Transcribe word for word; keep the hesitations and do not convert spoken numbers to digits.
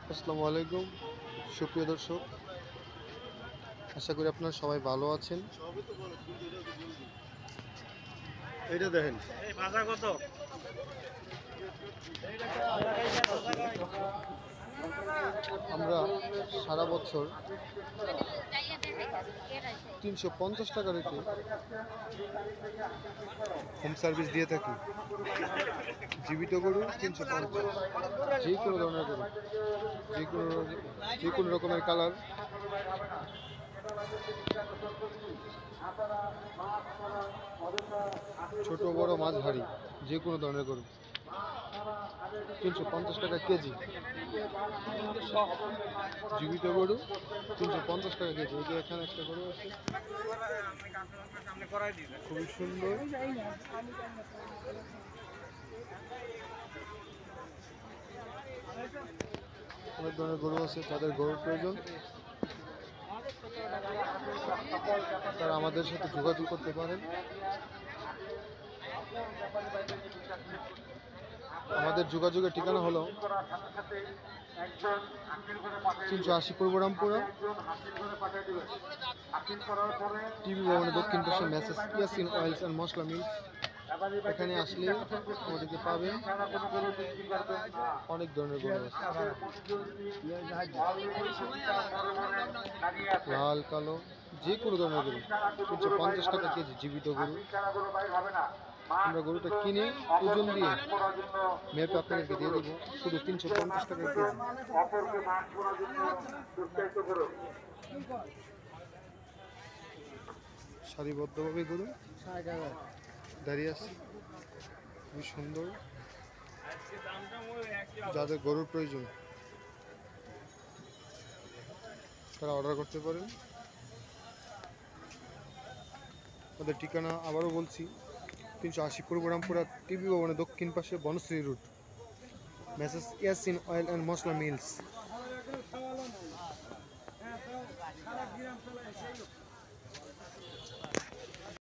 আসসালামু আলাইকুম সুপ্রিয় দর্শক, আশা করি আপনারা সবাই ভালো আছেন। এইটা দেখেন আমরা সারা বছর তিনশো পঞ্চাশ টাকা রেটে হোম সার্ভিস দিয়ে থাকি। জীবিত গরু তিনশো পঞ্চাশ, যে কোনো ধরনের গরু, যে কোনো যে কোনো রকমের কালার, ছোট বড় মাঝারি যে কোনো ধরনের গরু তিনশো পঞ্চাশ টাকা কেজি। জীবিত গরু তিনশো পঞ্চাশ টাকা কেজি। ওই যে এখানে একটা গরু আছে, খুবই সুন্দর। অনেক ধরনের গরু আছে, তাদের গরুর প্রয়োজন তারা আমাদের সাথে যোগাযোগ করতে পারেন। আমাদের যোগাযোগের ঠিকানা হলো তিনশো আশি পূর্ব রামপুরা, টিভি ভবনের দক্ষিণ পাশে Messrs Yasin oils and masala mills. এখানে আসলে আমাদেরকে পাবেন। অনেক ধরনের গরু আছে, লাল কালো যে কোনো ধরনের গরু তিনশো পঞ্চাশ টাকা কেজি। জীবিত গরু আমরা গরুটা কিনে ওজন দিয়ে মেপে আপনাদেরকে দিয়ে দেবো শুধু তিনশো পঞ্চাশ টাকা কেজি। সারিবদ্ধভাবে গরু দাঁড়িয়ে আছে, খুবই সুন্দর। যাদের গরুর প্রয়োজন তারা অর্ডার করতে পারেন। তাদের ঠিকানা আবারও বলছি, তিনশো আশি পূর্ব রামপুরা, টিভি ভবনের দক্ষিণ পাশে, Banasree route, Messrs Yasin oil and masala mills.